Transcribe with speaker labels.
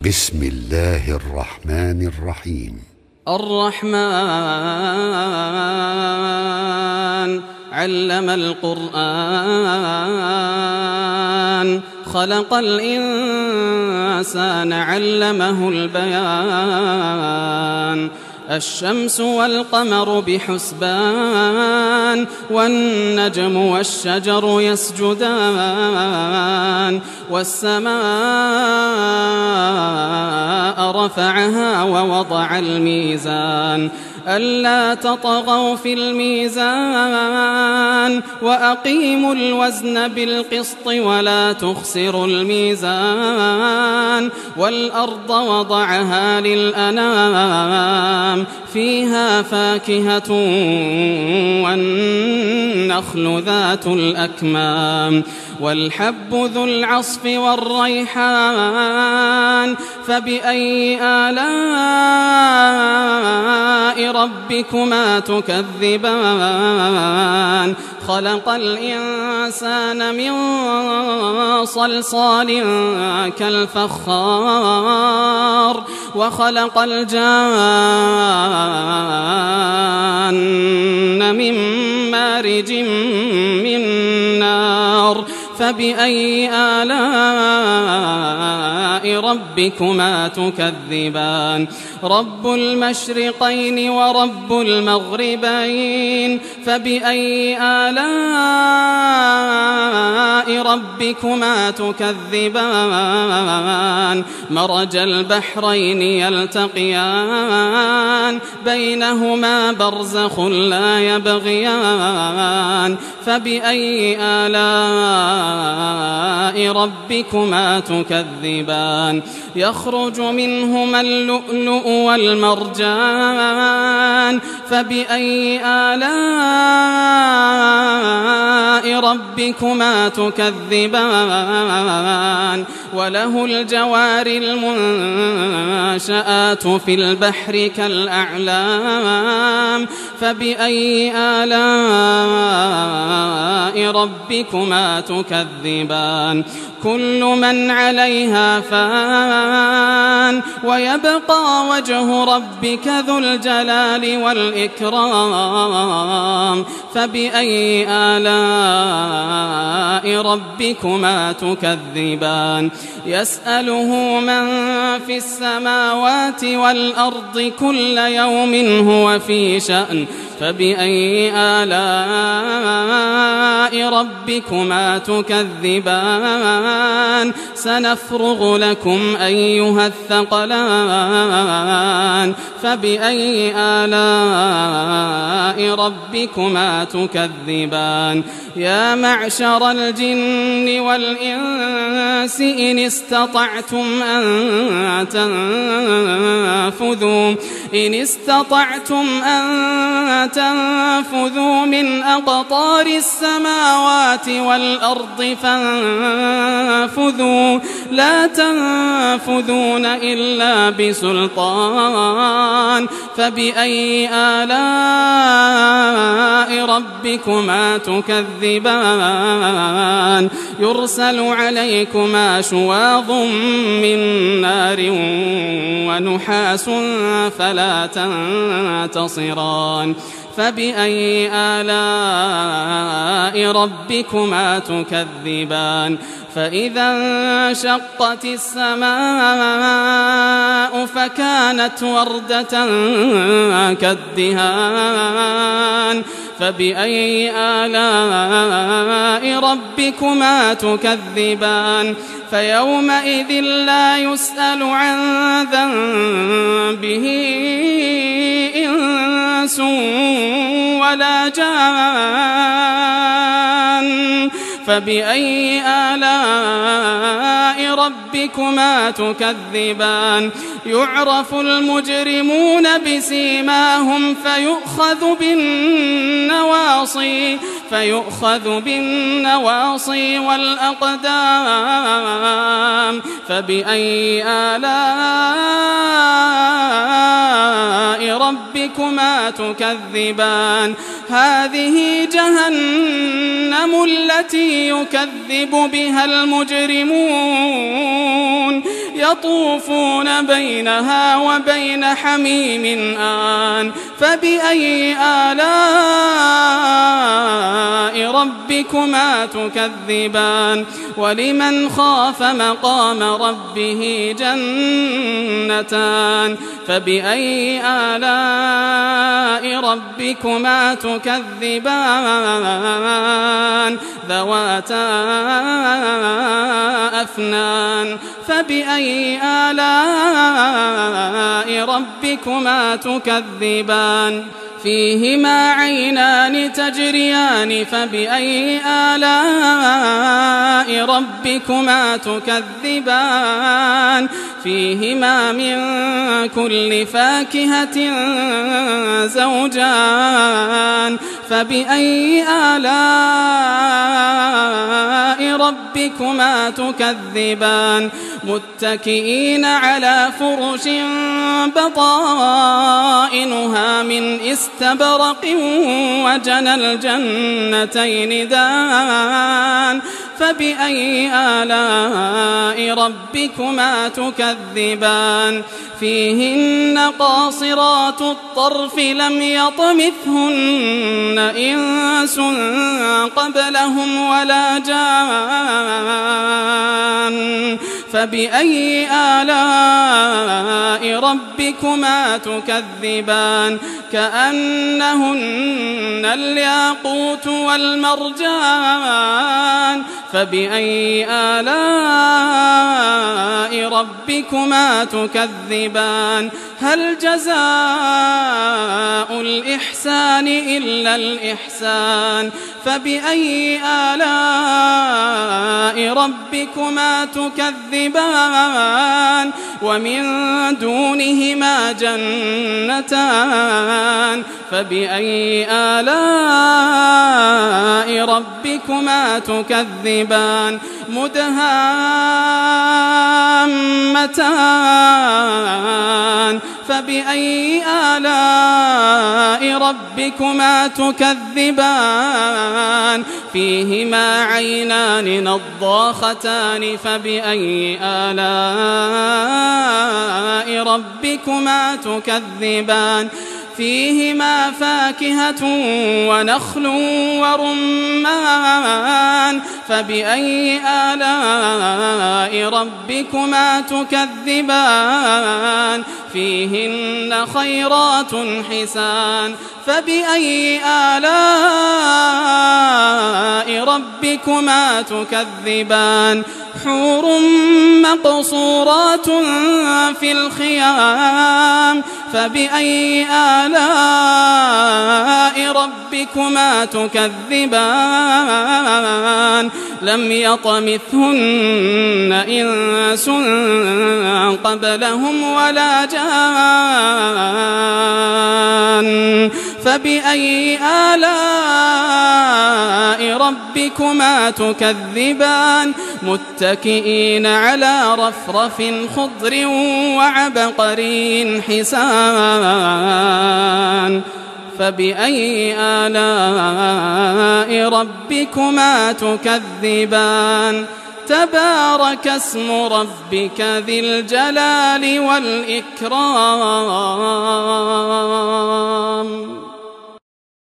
Speaker 1: بسم الله الرحمن الرحيم.
Speaker 2: الرحمن علم القرآن خلق الإنسان علمه البيان الشمس والقمر بحسبان والنجم والشجر يسجدان والسماء رفعها ووضع الميزان ألا تطغوا في الميزان وأقيموا الوزن بالقسط ولا تخسروا الميزان والأرض وضعها للأنام فيها فاكهة والنخل ذات الأكمام والحب ذو العصف والريحان فبأي آلاء ربكما تكذبان خلق الإنسان من صلصال كالفخار وخلق الجان من مارج من نار فبأي آلاء ربكما تكذبان رب المشرقين ورب المغربين فبأي آلاء ربكما تكذبان مرج البحرين يلتقيان بينهما برزخ لا يبغيان فبأي آلاء ربكما تكذبان يخرج منهما اللؤلؤ والمرجان فبأي آلاء ربكما تكذبان وله الجوار المنشآت في البحر كالأعلام فبأي آلاء ربكما تكذبان كل من عليها فان ويبقى وجه ربك ذو الجلال والإكرام فبأي آلاء ربكما تكذبان يسأله من في السماوات والأرض كل يوم هو في شأن فبأي آلاء ربكما تكذبان سنفرغ لكم أيها الثقلان فبأي آلاء ربكما تكذبان يا معشر الجن والإنس إن استطعتم أن تنفذوا من أقطار السماوات والأرض فانفذوا لا تنفذون إلا بسلطان فبأي آلاء ربكما تكذبان يرسل عليكما شواظ من نار ونحاس فلا تنتصران فبأي آلاء ربكما تكذبان فإذا انشقت السماء فكانت وردة كالدهان فبأي آلاء ربكما تكذبان فيومئذ لا يسأل عن ذنبه إنس ولا جان فبأي آلاء ربكما تكذبان يعرف المجرمون بسيماهم فيؤخذ بالنواصي والأقدام فبأي آلاء ربكما تكذبان هذه جهنم التي يكذب بها المجرمون يطوفون بينها وبين حميم آن فبأي آلاء ربكما تكذبان ولمن خاف مقام ربه جنتان فبأي آلاء ربكما تكذبان ذواتا أفنان فبأي آلاء ربكما تكذبان فيهما عينان تجريان فبأي آلاء ربكما تكذبان فيهما من كل فاكهة زوجان فبأي آلاء ربكما تكذبان متكئين على فرش بطائنها من استبرق وجنى الجنتين دان فبأي آلاء ربكما تكذبان فيهن قاصرات الطرف لم يطمثهن إنس قبلهم ولا جان فبأي آلاء ربكما تكذبان كأنهن الياقوت والمرجان فبأي آلاء ربكما تكذبان هل جزاء الإحسان إلا الإحسان فبأي آلاء ربكما تكذبان ومن دونهما جنتان فبأي آلاء ربكما تكذبان مدهامتان فبأي آلاء ربكما تكذبان فيهما عينان نضاختان فبأي آلاء ربكما تكذبان فيهما فاكهة ونخل ورمان فبأي آلاء ربكما تكذبان فيهن خيرات حسان فبأي آلاء ربكما تكذبان حور مقصورات في الخيام فبأي آلاء ربكما تكذبان لم يطمثهن إنس قبلهم ولا جان فبأي آلاء ربكما تكذبان متكئين على رفرف خضر وعبقري حسان فبأي آلاء ربكما تكذبان تبارك اسم ربك ذي الجلال والإكرام